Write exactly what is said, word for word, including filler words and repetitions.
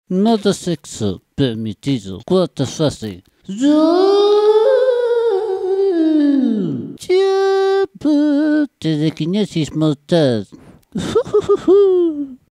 Nada sexo permitido. Corta fácil. Tiempo. Telequinesis mortal.